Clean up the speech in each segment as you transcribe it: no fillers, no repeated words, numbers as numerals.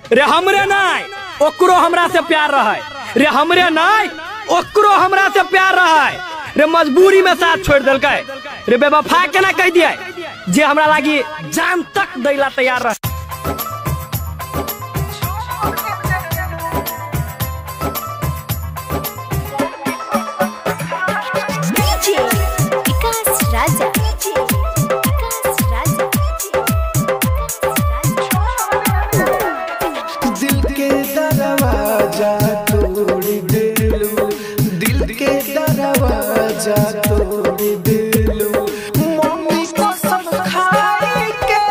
रे हमरे नहीं ओकरो हमरा से प्यार रहे, रे हमरे नहीं ओकरो हमरा से प्यार रहे, रे मजबूरी में साथ छोड़ दिलकै, रे बेवफा केना कह दिए जे हमरा लागी जान तक दैला तैयार रहे। दिल के दरवाजा तोड़ दिलू, दिल के दरवाजा तोड़ दिलू, मम्मी कसम खाए के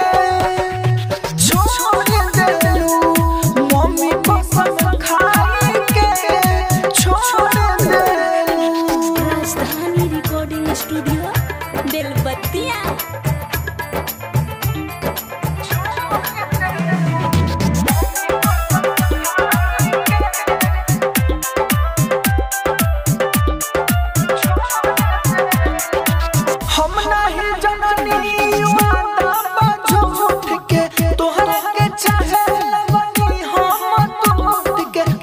छोड़ दिलू, मम्मी कसम खाए के छोड़ दिलू। राजधानी रिकॉर्डिंग स्टूडियो बेलबत्तिया। हम नहीं जननी वादा झूठ के तोहरा के चाहे लगनी हम टूट के,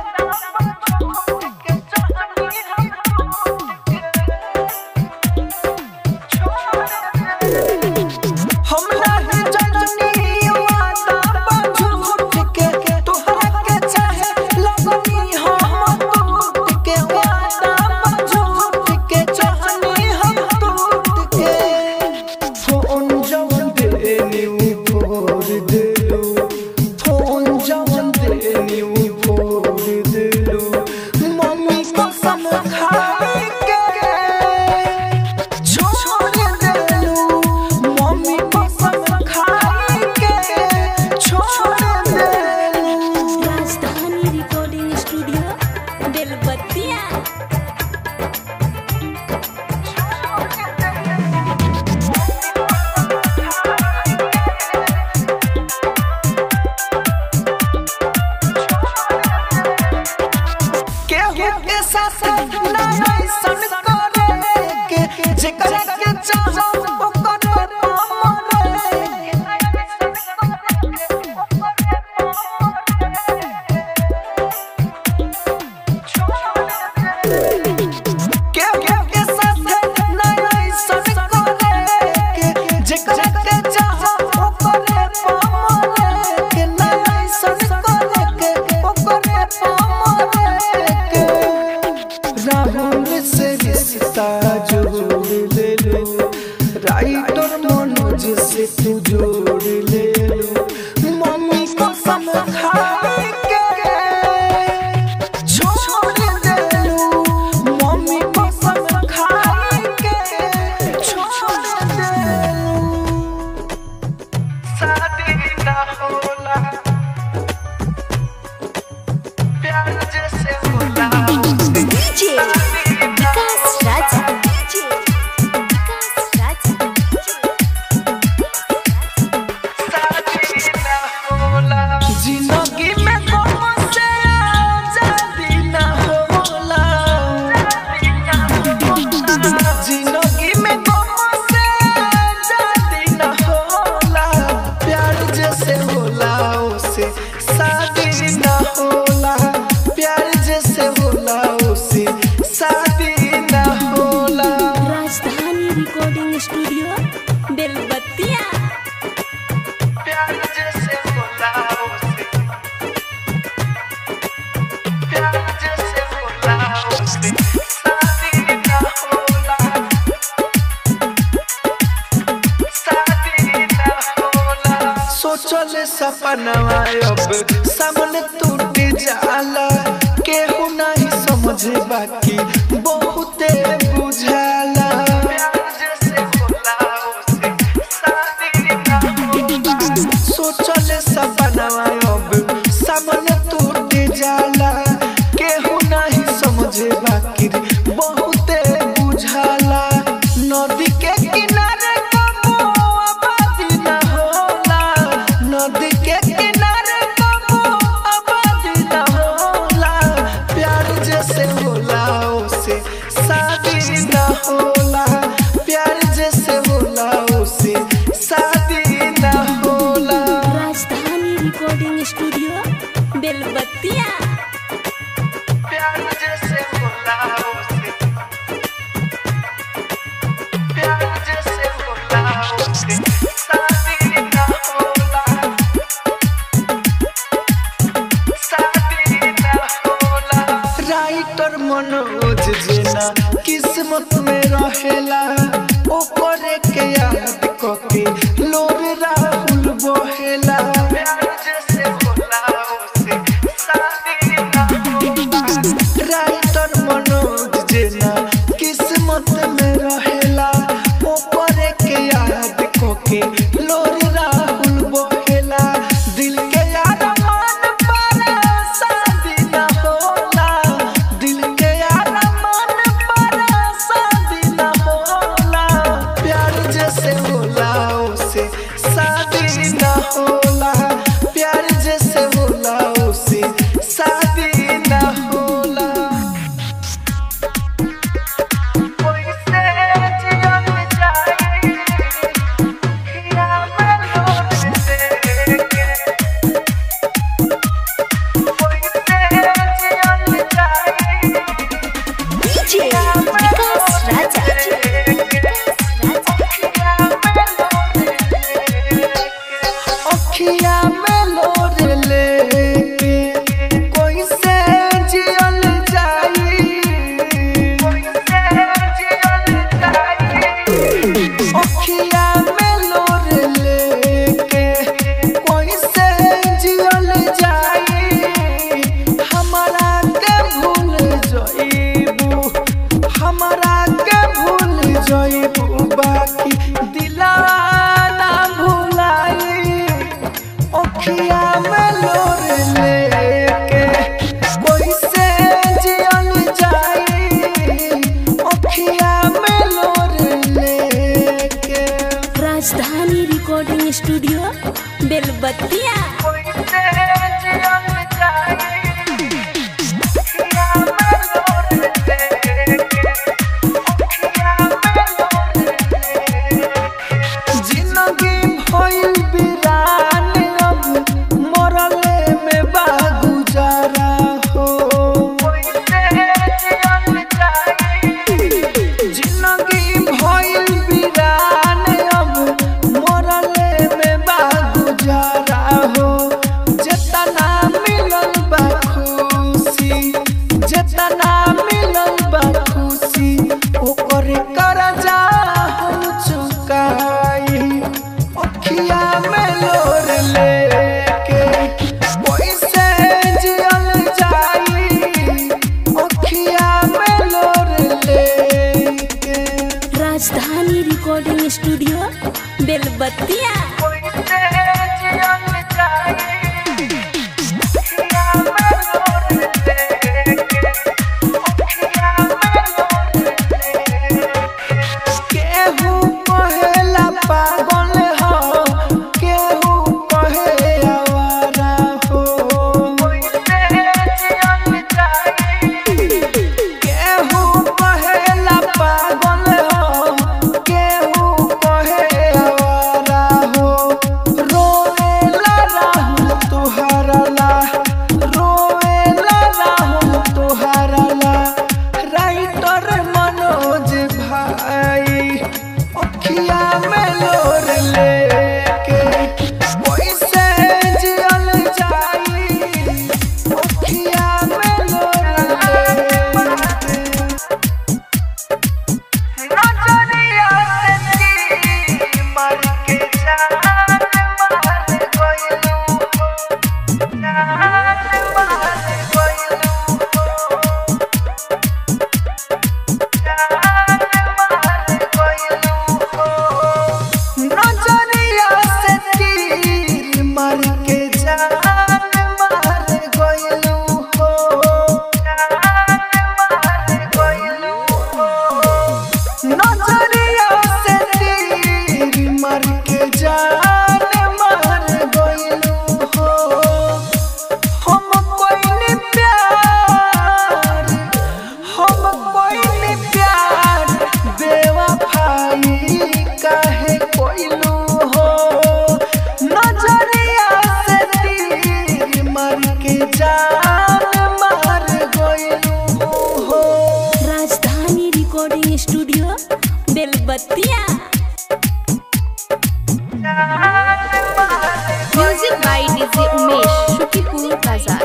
हम नहीं जननी वादा झूठ के तोहरा के चाहे लगनी हम टूट के, वादा झूठ के चाहनी हम टूट के। फोन जवन देनी फोड़ दिलू, फोन जवन देनी फोड़ दिलू, मम्मी कसम खाए के छोड़ दिलू, मम्मी कसम खाए के छोड़ दिलू। राजधानी रिकॉर्डिंग स्टूडियो बेलबत्तिया। केहू के साथ ना ऐसन करे के जेकरा के चाहो ओकर पामरे, केहू के साथ ना ऐसन करे के जेकरा के चाहो ओकर पामरे, के ना ऐसन करे के ओकर पामरे के। राहुल से रिश्ता जोड़ ले लो, राइटर मनोज से तू जोड़ ले लो, मम्मी कसम खाए के छोड़ दिलू, मम्मी कसम खाए के छोड़ दिलू। शादी ना होला प्यार जैसे होला, डीजे विकास राजा। डीजे विकास राजा। जिंदगी में कौन से आजादी ना होला, जिंदगी में कौन से आजादी ना होला, प्यार जैसे होला उसे शादी ना होला, प्यार जैसे होला उसे शादी ना होला। राजधानी रिकॉर्डिंग स्टूडियो बेलबत्तिया। प्यार जैसे होला उसे, प्यार जैसे होला उसे शादी ना होला, शादी ना होला। सोचल सपनवा अब सामने टूट जाला, केहू नहीं समझे बाकी बहुते बुझाला। प्यार जैसे होला उसे शादी ना होला, सोचल सपनवा अब सामने टूट जाला, केहू नहीं समझे बाकी बहुते बुझाला। नदी के किनारे कबो आबादी ना होला, नदी के किनारे कबो आबादी ना होला, प्यार जैसे होला उसे शादी स्टूडियो बेलबत्तिया। प्यार जैसे होला उसे प्यार जैसे होला उसे शादी ना होला शादी ना होला। राइटर मनोज जेना किस्मत में रहेला ओकरे के याद कके लोर राहुल बहेला। प्यार जैसे होला उसे शादी ना होला। राइटर मनोज जेना किस्मत में रहेला ओकरे के याद कके लोर राहुल बहेला। दिल के यार मन पर शादी ना होला दिल के यार मन पर शादी ना होला। प्यार जैसे होला जान मार गइलू हो। Rajdhani recording studio Belbattiya. Music by DJ Umesh Shukipur Bazar.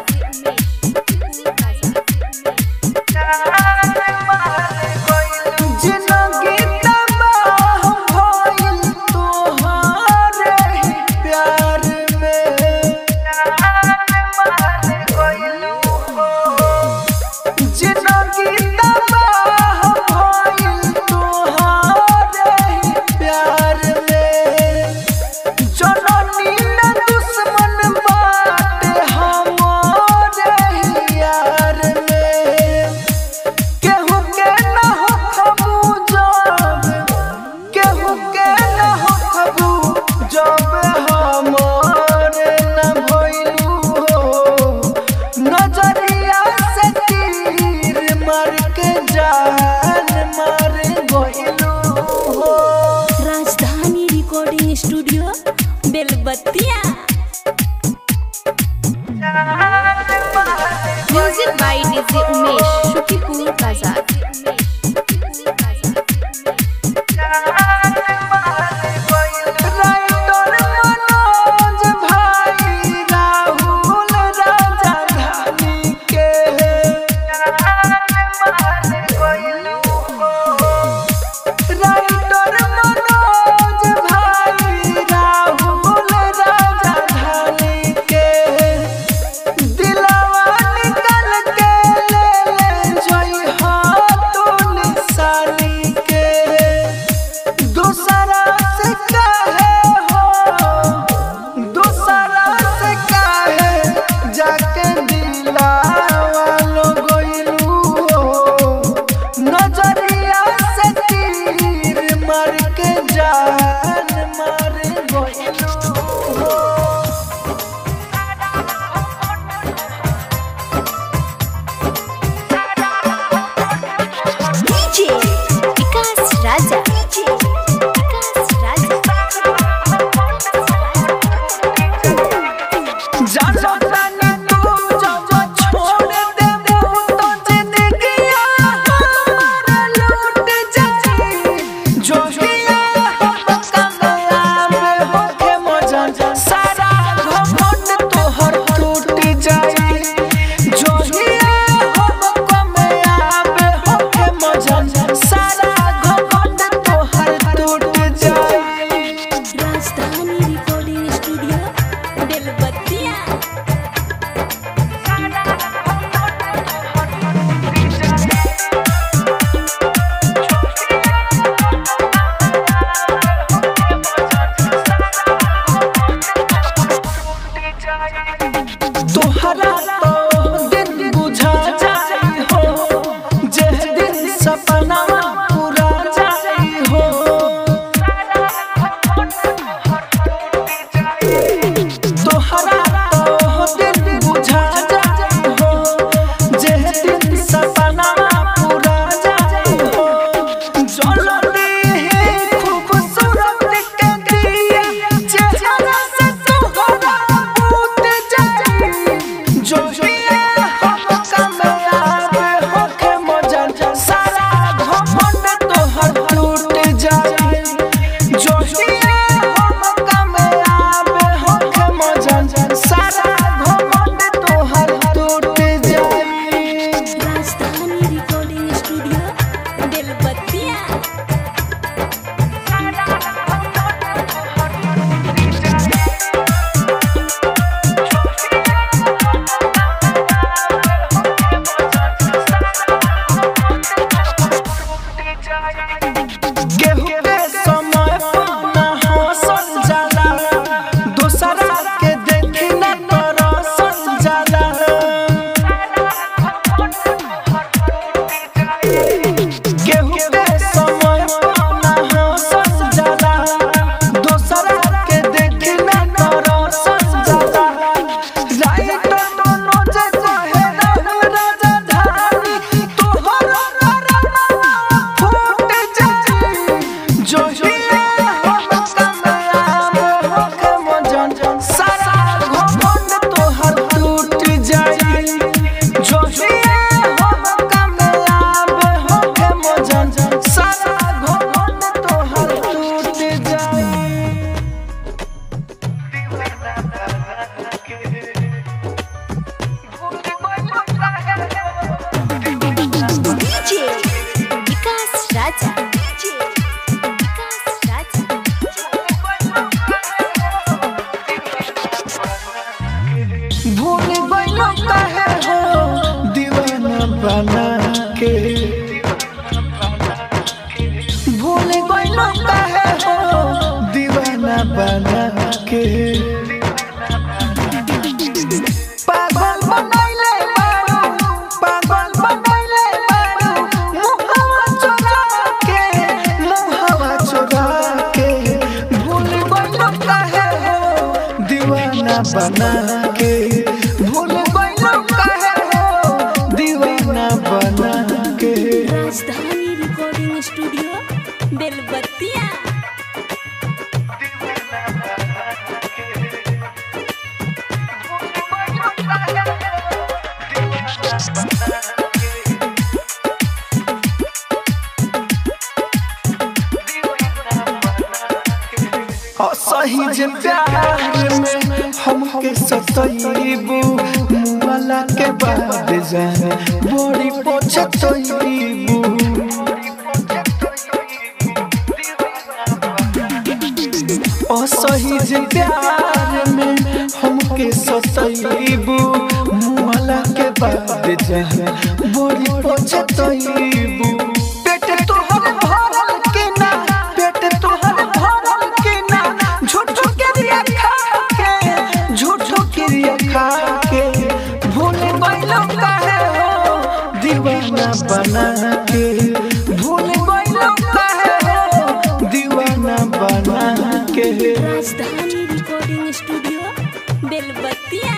Rajdhani recording studio Belbattiya. Music by DJ Umesh Shukipur Bazar. भूल गइलो काहे हो दीवाना बना के भूल गइलो काहे हो दीवाना बना के पागल बनैले बारू पागल बनैले बारू मुहावा चोरा के भूल गइलो काहे हो दीवाना बना के भूल गइलो काहे हो दीवाना बना के। राजधानी रिकॉर्डिंग स्टूडियो बेलबत्तिया। सही जे प्यार में हमके सतैबू मुआला के बाद जाने बड़ी पछतैबू सही जे प्यार में हमके सतैबू मुआला के बाद जाने बड़ी पछतैबू पेट तोहर भरल के ना पेट तोहर भरल के ना झूठो क्रिया खा के भूल गइलो काहे हो दीवाना बना के भूल गइलो काहे हो दीवाना बना के। राजधानी रिकॉर्डिंग स्टूडियो बेलबत्तिया।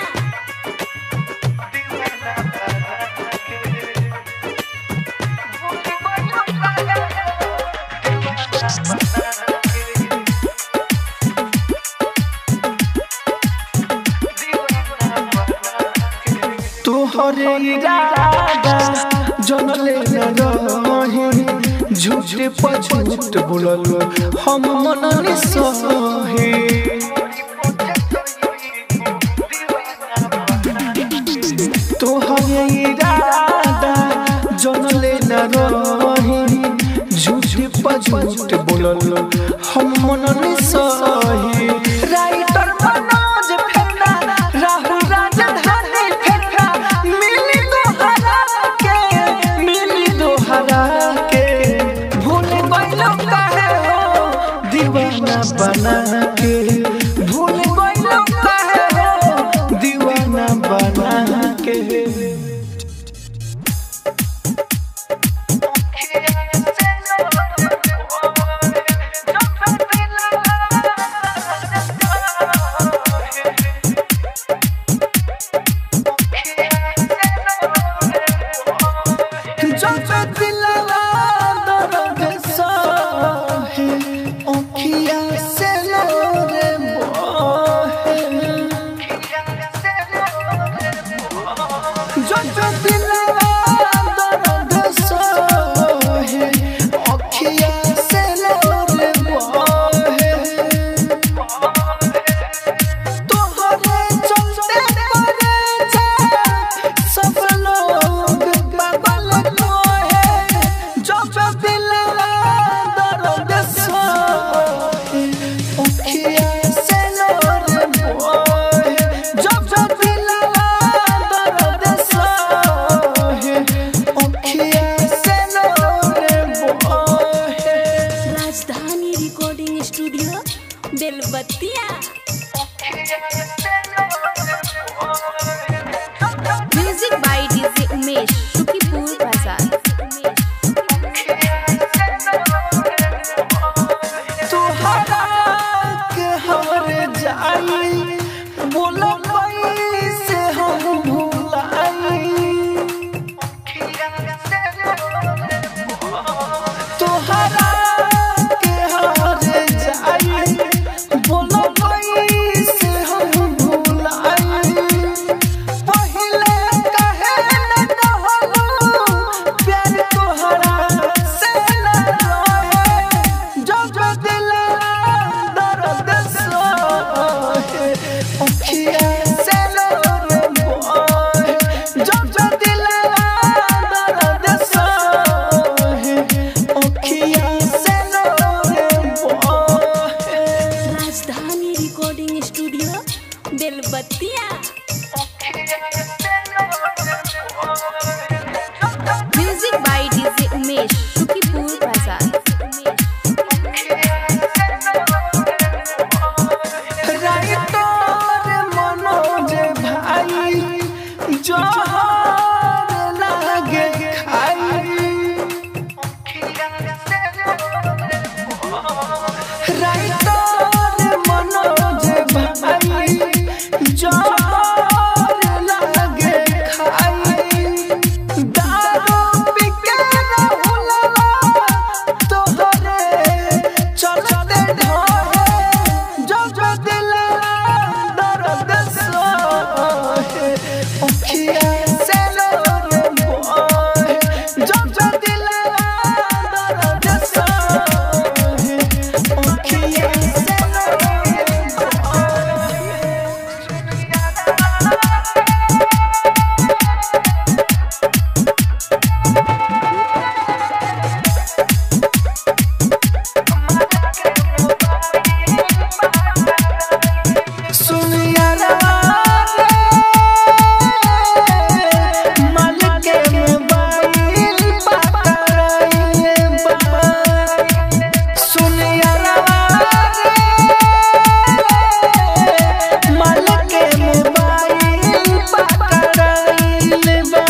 तोहरे इरादा जनले न रही झूठे पर झूठ बोलल हम मन नि सहे तोहरे इरादा जनले न रही झूठे पर झूठ बोलल हम मन नि सहे राइटर मनोज फेंका राहुल राजधानी फेंका मिली दोहरा के भूल गइलो काहे हो दीवाना बना के भूल गइलो काहे हो दीवाना बना के। Belbattiya. Music by DJ Umesh Shukipur Bazar. तोहरा के हमरे जाई बोलो कैसे हम भुलाई तोहरा के हमरे जाई बोलो कैसे हम भुलाई पहिले कहे न कहल जहर लागे खाई राइटर मनोज भाई जहर लागे खाई दारू पी के रहुलवा तोहरे चलते ढोहे जब दिल दर्द सोहे ओखिया से लोरे बोहे जब दिल दर्द सोहे ओखिया से लोरे बोहे सुनिया रे मन के मोबाइल पकड़ाइले बा सुनिया रे मन के मोबाइल पकड़ाइले बा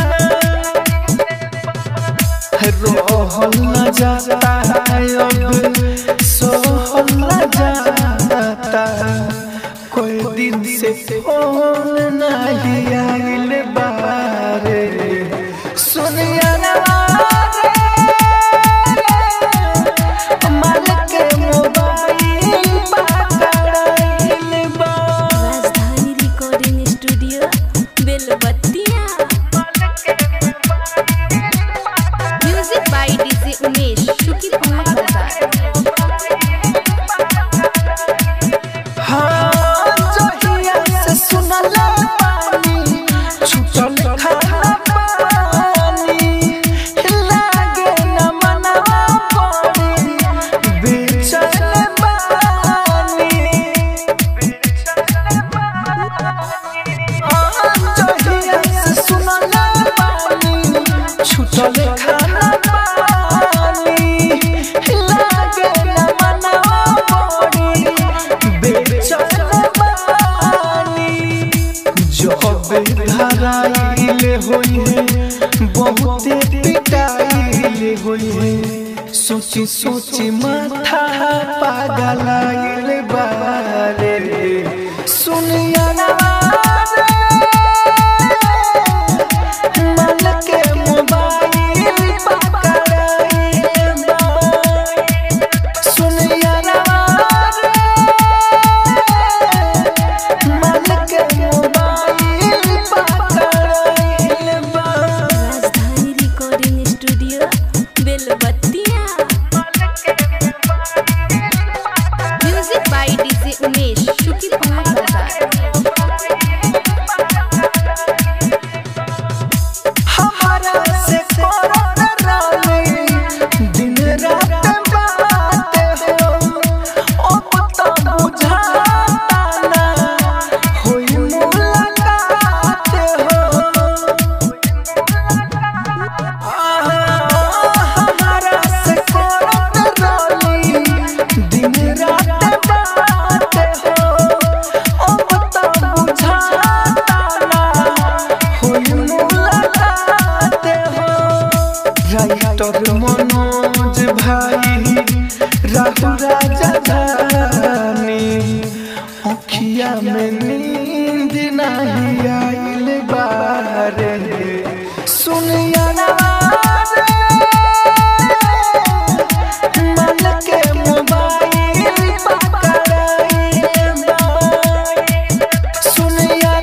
रोहल न जाता है अब सोहल न जाता कोई दिन से फोन नहीं आइल बारे सुनिया मन के मोबाइल पकड़ाइल बा Rajdhani recording studio Belbattiya. Music by DJ Umesh Shukipur Bazar. हाँ जहिया से सुनला पानी छुटल खाना पानी लागे न मनवा पड़ी बेचैन बानी जहिया से सुनला पानी छुटल खाना पानी लागे न मनवा पड़ी बेचैन बानी जब धराइले होई है बहुते पिटाइले होई है सोची सोची माथा पागलाइले बारे सुनिया मन के मोबाइल पकड़ाइले बा सुनिया मन के मोबाइल पकड़ाइले बा Rajdhani recording studio Belbattiya. Music by DJ Umesh Shukipur Bazar. हमारा से करत रहली दिन रात बात हो अब तो बुझाता ना होई मुलाकात हो हमारा से करत रहली दिन रात बात हो अब तो बुझाता ना होई मुलाकात हो राइटर मनोज भाई राहुल राजा धानी अखिया में नींद नहीं आइल बारे सुनिया मन के मोबाइल पकड़ाइले बा सुनिया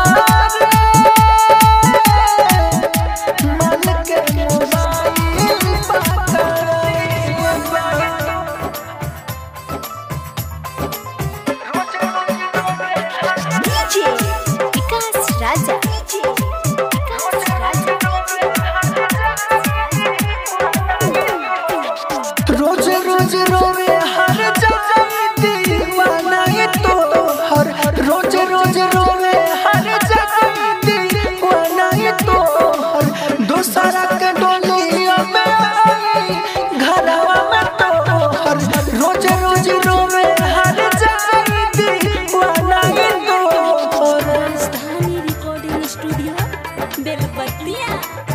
मन के मोबाइल पकड़ाइले बा डीजे विकास राजा। रोज रोज रोवे हर जाई दीवाना ये तो हर रोज रोज रोवे हर जाई दीवाना ये तो हर दोसरा के डोलिया में आई घरवा में तो हर रोज रोज रोवे हर जाई दीवाना ये तो हर राजधानी रिकॉर्डिंग स्टूडियो बेलबत्तिया।